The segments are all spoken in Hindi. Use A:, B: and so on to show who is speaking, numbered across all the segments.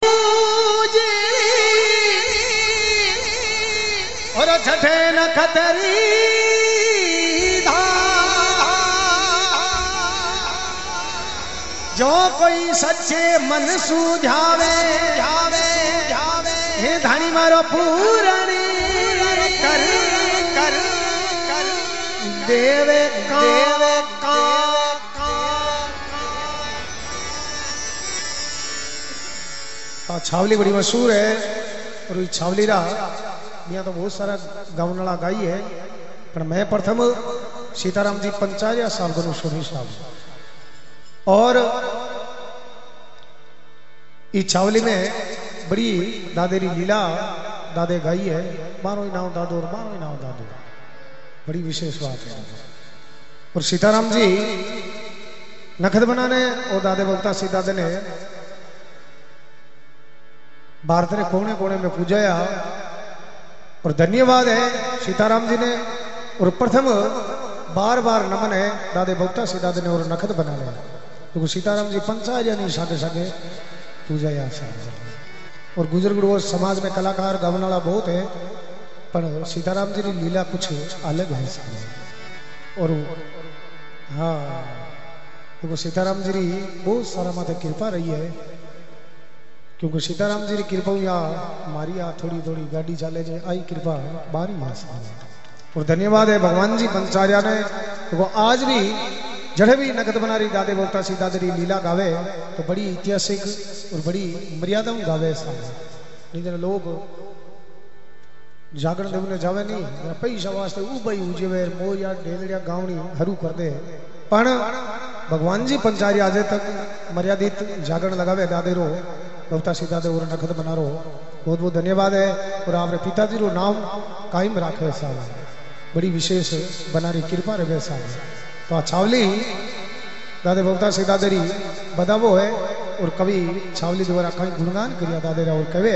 A: और छठे नखतरी जो कोई सच्चे मन सूझावे हे धनी मारो पूरणी कर कर कर देवे का छावली बड़ी मशहूर है और ये छावली रहा यहाँ तो बहुत सारा गावनाला गाई है पर मैं प्रथम सीताराम जी पंचारिया साल को सुनी साहब और इस छावली में बड़ी दादेरी लीला दादे गाई है मारो नाव दादो और मारो नाव दादो बड़ी विशेष बात है। और सीताराम जी नखत बनाने और दादे बगता सीतादे ने भारत ने कोने कोने में पूजाया और धन्यवाद है सीताराम जी ने। और प्रथम बार बार नमन है दादे बगता सीतादे ने और नखत बनाने तो सीताराम जी पंचायत नहीं सागे सागे पूजाया और गुजर गुड़ समाज में कलाकार गावनाला बहुत है पर सीताराम जी की लीला कुछ अलग है और हाँ देखो सीताराम जी की बहुत सारा माथे कृपा रही है क्योंकि सीताराम जी की कृपा या मारी आ थोड़ी थोड़ी गाड़ी चाले जे आई कृपा बारी है और धन्यवाद है भगवान जी पंचार्या ने तो आज भी जड़े भी नखत बनारी दादे बोलता सीधा दरी लीला गावे तो बड़ी ऐतिहासिक और बड़ी मर्यादा गावे नहीं लोग जागरण देवने जावे नहीं पैसा वास्ते उबई उजेवे मोरिया ढेलड़िया गावनी हरू कर दे पण भगवान जी पंचारी आज तक मर्यादित जागरण लगावे दादे रो बोलता सीधा दे और नखत बना रो बहुत बहुत धन्यवाद है। और आपने पिताजी रो नाम कायम राखे साहब बड़ी विशेष बनारी कृपा रहे साहब तो छावली दादे भगता सीधा दरी बदावो है और कवि छावली द्वारा कई गुणगान करिया दादे और कवे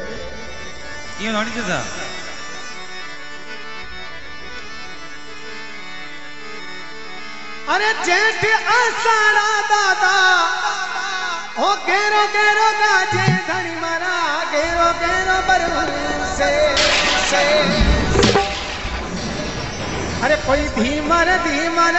A: अरे जेठ आसारा दादा ओ गेरो गेरो गाजे धनी मारा गेरो गेरो बरबर से अरे कोई धीमर धीमर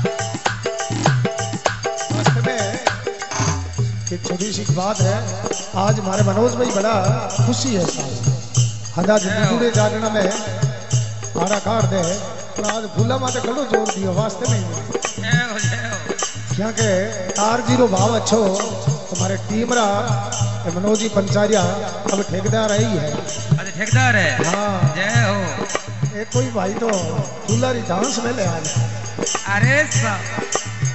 A: छोटी सी बात है आज हमारे मनोज भाई बड़ा खुशी है साहब हदा जुड़े जागना में आड़ा काट दे पर आज फूला माते खड़ो जोर दियो वास्ते नहीं क्या के तार जीरो भाव अच्छो तुम्हारे टीम रा मनोजी पंचारिया अब ठेकेदार रही है
B: अरे ठेकेदार है
A: हाँ
B: जय हो
A: एक कोई भाई तो फूलारी डांस में ले आज
B: अरे साहब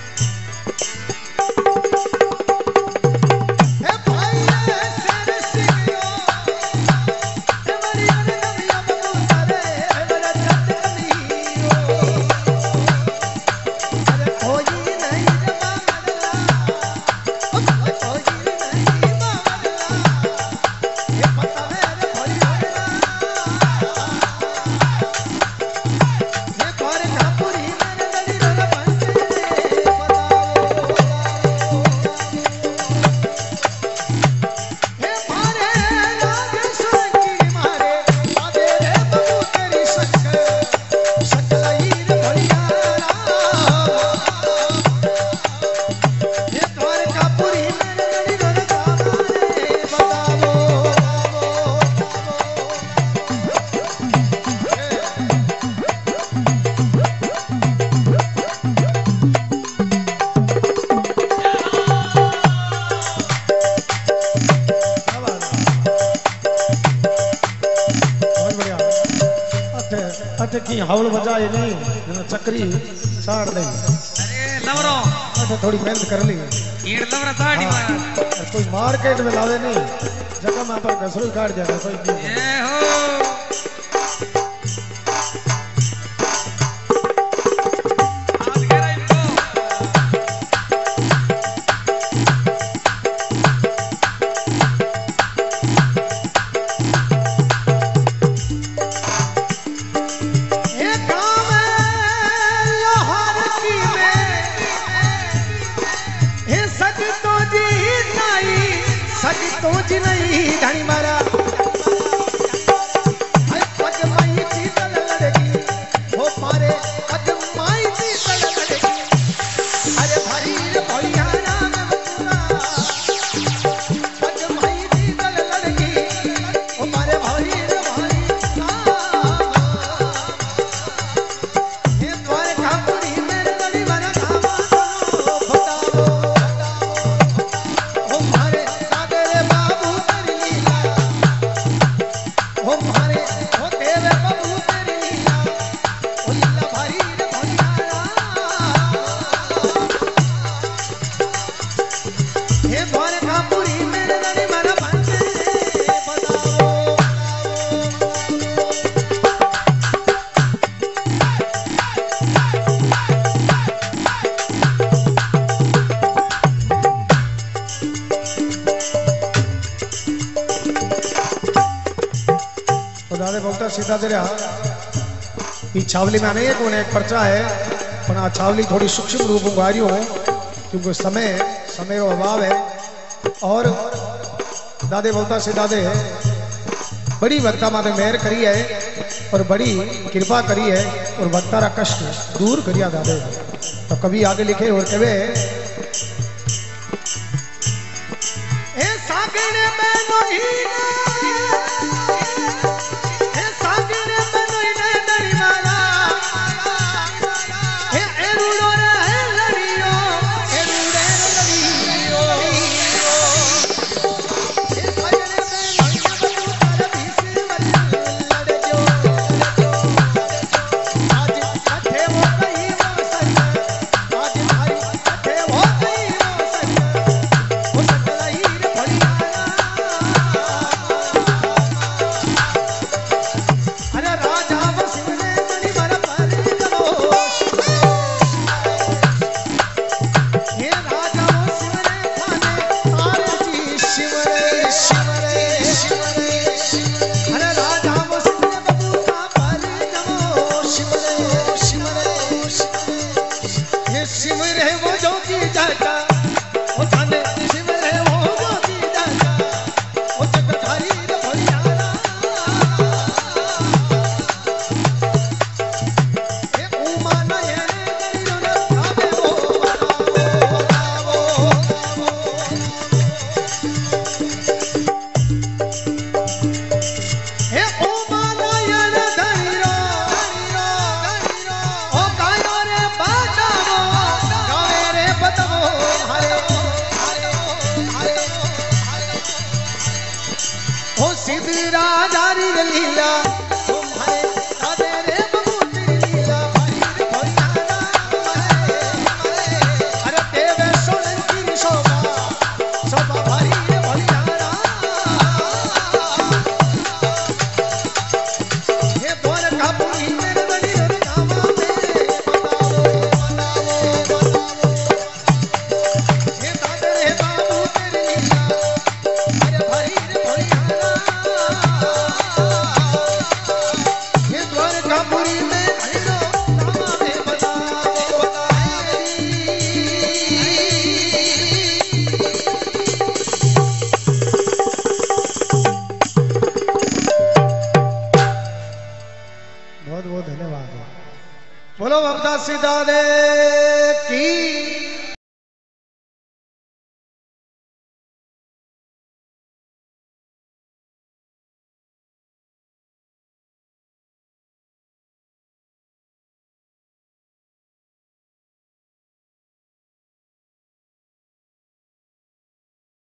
A: की हवल बजाए नहीं चक्री साड़ नहीं
B: अरे लवरो
A: अच्छा थोड़ी मेहनत कर ली
B: ईड़ लवरा साड़ी मार
A: कोई मार्केट में लावे नहीं जगह में पर घसरू काट जाएगा कोई
B: ये हो
A: सीधा दे रहा छावली में नहीं कौन एक पर्चा है पर आ छावली थोड़ी सूक्ष्म रूप में आ रही हो क्योंकि समय रो अभाव है और दादे बोलता से दादे बड़ी भक्ता माते मेहर करी है और बड़ी कृपा करी है और भक्ता रा कष्ट दूर करिया दादे तो कभी आगे लिखे और कहे सीधी राजारी लीला तुम्हारे दादे रे बबू तेरी लीला भाई रे भोलियाना अरे देवे सोलंकी शोभा शोभा भाई रे भोलियाना ये द्वार का पुरी मेरे बड़ी रे कामा में बताओ ये दादे रे बाबू तेरी लीला अरे भाई रे भोलियाना ये द्वार का पुरी में हरिलो कामा में बताओ बहुत बहुत धन्यवाद बोलो भक्ता सीधा दे की